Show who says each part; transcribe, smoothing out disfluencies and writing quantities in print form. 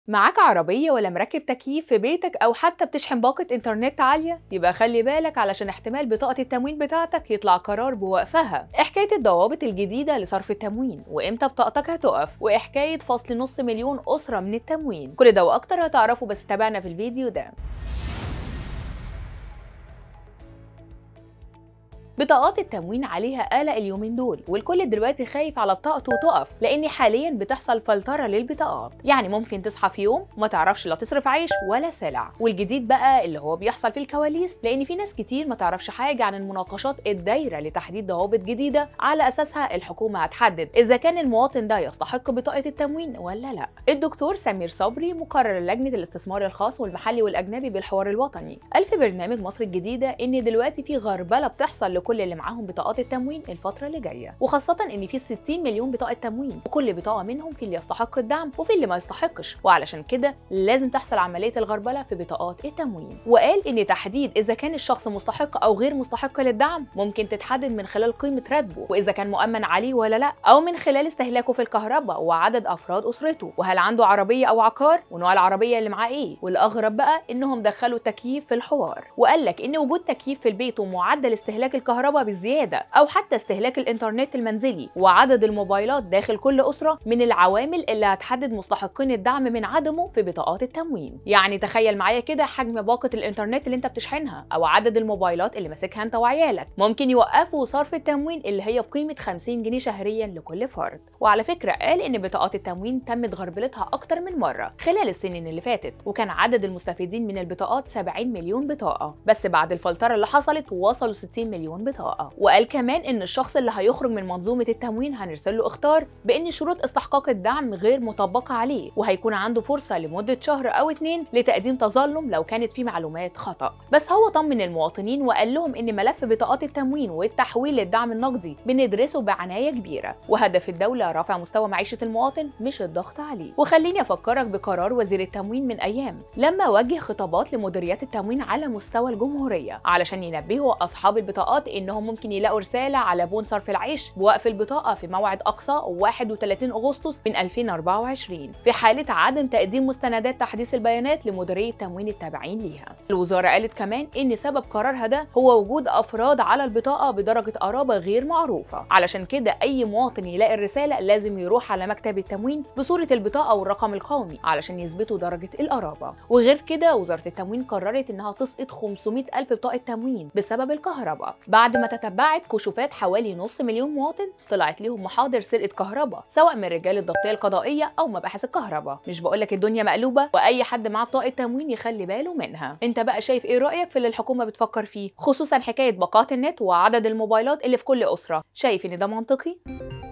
Speaker 1: معاك عربية ولا مركب تكييف في بيتك أو حتى بتشحن باقة إنترنت عالية؟ يبقى خلي بالك علشان احتمال بطاقة التموين بتاعتك يطلع قرار بوقفها. حكاية الضوابط الجديدة لصرف التموين وإمتى بطاقتك هتقف وحكاية فصل نص مليون أسرة من التموين، كل ده وأكتر هتعرفوا، بس تابعنا في الفيديو ده. بطاقات التموين عليها قلق اليومين دول، والكل دلوقتي خايف على بطاقته تقف لان حاليا بتحصل فلتره للبطاقات. يعني ممكن تصحى في يوم ما تعرفش لا تصرف عيش ولا سلع. والجديد بقى اللي هو بيحصل في الكواليس، لان في ناس كتير ما تعرفش حاجه عن المناقشات الدايره لتحديد ضوابط جديده على اساسها الحكومه هتحدد اذا كان المواطن ده يستحق بطاقه التموين ولا لا. الدكتور سمير صبري مقرر لجنه الاستثمار الخاص والمحلي والاجنبي بالحوار الوطني قال في برنامج مصر الجديده ان دلوقتي في غربله بتحصل لكل اللي معاهم بطاقات التموين الفتره اللي جايه، وخاصه ان في 60 مليون بطاقه تموين، وكل بطاقه منهم في اللي يستحق الدعم وفي اللي ما يستحقش، وعلشان كده لازم تحصل عمليه الغربله في بطاقات التموين. وقال ان تحديد اذا كان الشخص مستحق او غير مستحق للدعم ممكن تتحدد من خلال قيمه راتبه، واذا كان مؤمن عليه ولا لا، او من خلال استهلاكه في الكهرباء وعدد افراد اسرته، وهل عنده عربيه او عقار، ونوع العربيه اللي معاه ايه. والاغرب بقى انهم دخلوا تكييف في الحوار، وقال لك ان وجود تكييف في البيت ومعدل استهلاك الكهرباء بالزياده او حتى استهلاك الانترنت المنزلي وعدد الموبايلات داخل كل اسره من العوامل اللي هتحدد مستحقين الدعم من عدمه في بطاقات التموين. يعني تخيل معايا كده حجم باقه الانترنت اللي انت بتشحنها او عدد الموبايلات اللي ماسكها انت وعيالك، ممكن يوقفوا صرف التموين اللي هي بقيمه 50 جنيه شهريا لكل فرد. وعلى فكره قال ان بطاقات التموين تمت غربلتها اكتر من مره خلال السنين اللي فاتت، وكان عدد المستفيدين من البطاقات 70 مليون بطاقه، بس بعد الفلتره اللي حصلت وصلوا 60 مليون بطاقه. وقال كمان ان الشخص اللي هيخرج من منظومه التموين هنرسل له اخطار بان شروط استحقاق الدعم غير مطبقه عليه، وهيكون عنده فرصه لمده شهر او 2 لتقديم تظلم لو كانت في معلومات خطا. بس هو طمن المواطنين وقال لهم ان ملف بطاقات التموين والتحويل للدعم النقدي بندرسه بعنايه كبيره، وهدف الدوله رفع مستوى معيشه المواطن مش الضغط عليه. وخليني افكرك بقرار وزير التموين من ايام لما وجه خطابات لمديريات التموين على مستوى الجمهوريه علشان ينبهوا اصحاب البطاقات انهم ممكن يلاقوا رساله على بون صرف العيش بوقف البطاقه في موعد اقصى 31 اغسطس من 2024 في حاله عدم تقديم مستندات تحديث البيانات لمديريه التموين التابعين ليها. الوزاره قالت كمان ان سبب قرارها ده هو وجود افراد على البطاقه بدرجه قرابه غير معروفه، علشان كده اي مواطن يلاقي الرساله لازم يروح على مكتب التموين بصوره البطاقه والرقم القومي علشان يثبتوا درجه القرابه. وغير كده وزاره التموين قررت انها تسقط 500 الف بطاقه تموين بسبب الكهرباء بعد ما تتبعت كشوفات حوالي نص مليون مواطن طلعت ليهم محاضر سرقه كهرباء سواء من رجال الضبطيه القضائيه او مباحث الكهرباء. مش بقولك الدنيا مقلوبه واي حد معاه بطاقه تموين يخلي باله منها. انت بقى شايف ايه رايك في اللي الحكومه بتفكر فيه، خصوصا حكايه باقات النت وعدد الموبايلات اللي في كل اسره؟ شايف ان ده منطقي؟